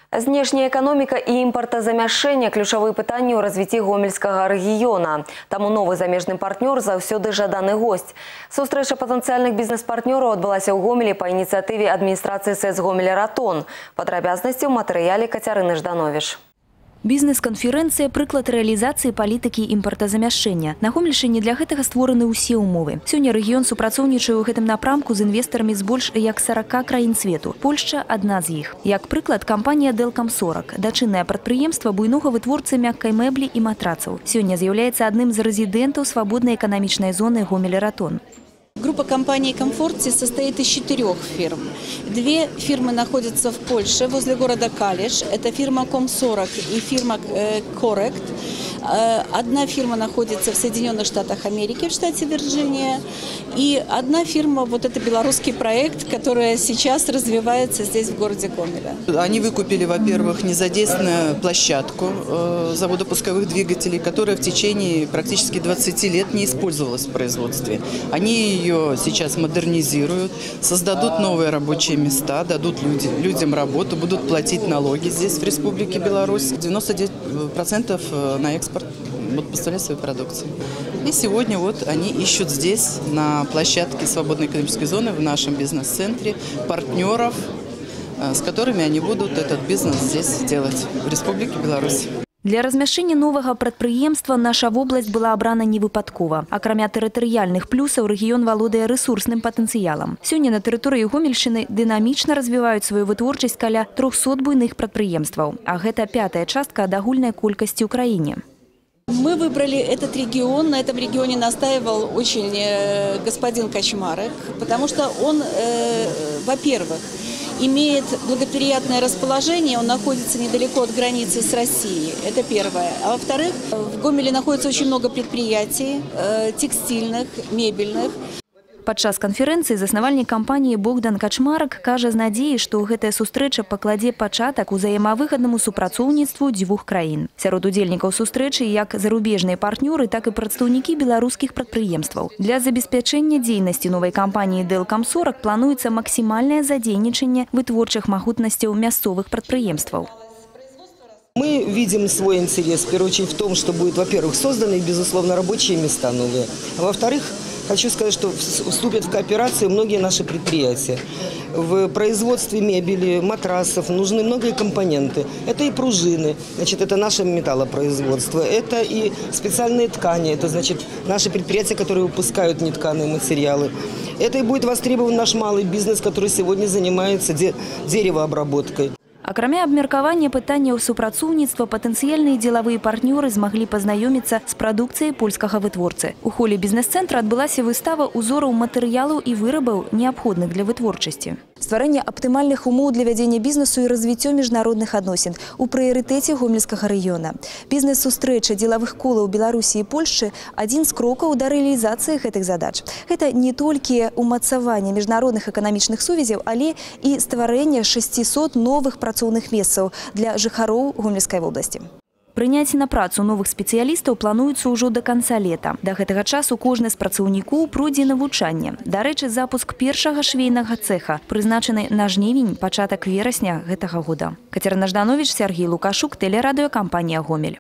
Знешняя экономика и импортозамяшчэнне – ключевые пытанні ў развіцці гомельскага рэгіёна. Таму новы замежны партнёр заўсёды жаданы гость. Сустрэча патэнцыяльных бізнес-партнёраў адбылася ў Гомелі па ініцыятыве адміністрацыі СЭС Гомеля «Ратон». Падрабязнасці ў матэрыяле Кацярыны Жданович. Бізнес-канферэнцыя – прыклад рэалізацыі палітыкі імпартазамяшчэння. На Гомельшчыне для гэтага створаны ўсе ўмовы. Сёння рэгіён супрацоўнічае ў гэтым напрамку з інвестарамі з больш як 40 краін свету. Польшча – адна з іх. Як прыклад, кампанія «Делком-40» – дачыннае прадпрыемства буйнога вытворцы мяккай мэблі і матрацаў. Сёння з'яўляецца адным з рэзідэнтаў свабоднай эканамічнай зоны Гомеля-Ратон. Группа компании «Комфорти» состоит из 4 фирм. 2 фирмы находятся в Польше, возле города Калиш. Это фирма «Ком-40» и фирма «Коррект». Одна фирма находится в Соединенных Штатах Америки, в штате Вирджиния. И одна фирма, вот это белорусский проект, которая сейчас развивается здесь, в городе Гомеля. Они выкупили, во-первых, незадействованную площадку завода пусковых двигателей, которая в течение практически 20 лет не использовалась в производстве. Они ее сейчас модернизируют, создадут новые рабочие места, дадут людям работу, будут платить налоги здесь, в Республике Беларусь. 99% на экспорт поставлять свою продукцию. И сегодня вот они ищут здесь, на площадке свободной экономической зоны, в нашем бизнес-центре, партнеров, с которыми они будут этот бизнес здесь делать, в Республике Беларусь. Для размяшчэння новага прадпрыемства наша вобласць была абрана невыпадкова. Акрамя тэрытарыяльных плюсаў, рэгіён валодае рэсурсным патэнцыялам. Сёння на тэрыторыі Гомельшчыны дынамічна развіваюць сваю вытворчасць каля 300 буйных прадпрыемстваў. А гэта 5-я частка ад агульнай колькасці ў краіне. Мы выбрали этот регион. На этом регионе настаивал очень господин Качмарек, потому что он, во-первых, имеет благоприятное расположение, он находится недалеко от границы с Россией, это первое. А во-вторых, в Гомеле находится очень много предприятий, текстильных, мебельных. Падчас канферэнцыі заснавальнік кампаніі Богдан Качмарак кажа з надзеяй, што гэтая сустрэча пакладзе пачатак узаемавыгаднаму супрацоўніцтву дзвюх краін. Сярод удзельнікаў сустрэчы як зарубежныя партнёры, так і прадстаўнікі беларускіх прадпрыемстваў. Для забеспячэння дзейнасці новай кампаніі «Делком-40» плануецца максімальнае задзейнічанне вытворчых магутнасцяў мясцовых прадпрыемстваў. Мы видим свой интерес, в первую очередь, в том, что будут, во-первых, созданы, безусловно, рабочие места новые. А во-вторых, хочу сказать, что вступят в кооперацию многие наши предприятия. В производстве мебели, матрасов нужны многие компоненты. Это и пружины, значит, это наше металлопроизводство, это и специальные ткани, это, значит, наши предприятия, которые выпускают нетканые материалы. Это и будет востребован наш малый бизнес, который сегодня занимается деревообработкой. Акрамя абмеркавання пытанняў супрацоўніцтва, патэнцыяльныя дзелавыя партнёры змаглі пазнаёміцца з прадукцыяй польскага вытворцы. У холе бізнес-цэнтра адбылася выстава узораў матэрыялаў і вырабаў, неабходных для вытворчасці. Стварэнне аптымальных умоў для вядзення бізнесу і развіццё міжнародных адносін у прыярытэце гомельскага рэгіёна. Бізнес-сустрэча дзелавых колаў Беларусі і Польшчы – адзін з крокаў да рэалізацыі гэтых задач. Гэта не толькі умацаванне міжнародных эканамічных сувязяў, але і стварэнне 600 новых працоўных месцаў для жыхароў Гомельскай вобласці. Прыняць на працу новых спецыялістаў плануецца ўжо да канца лета. Да гэтага часу кожны з працаўнікоў пройдзе навучанне. Дарэчы, запуск першага швейнага цэха прызначаны на жнівень, пачатак верасня гэтага года. Кацярына Жданович, Сергей Лукашук, тэлерадыёкампанія «Гомель».